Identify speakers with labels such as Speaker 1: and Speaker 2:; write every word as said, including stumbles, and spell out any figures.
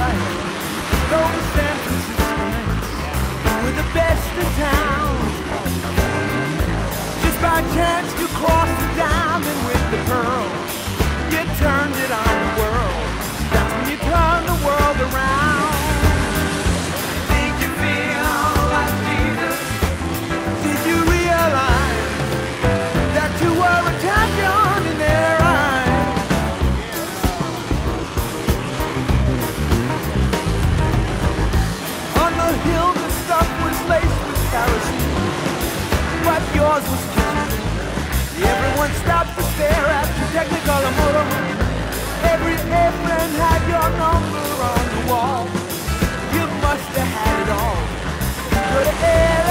Speaker 1: right. Those San Franciscans were the best in town. Just by chance you crossed the diamond with the pearl. You turned it on the world. That's when you turned the world around. Think you feel like Jesus? Did you realize that you were a champion in their eyes? On the hill the stuff was laced with kerosene, but yours was kitchen. Everyone stopped to stare at your Technicolor motor. Every airplane had your number on the wall. You must have had it all. Could have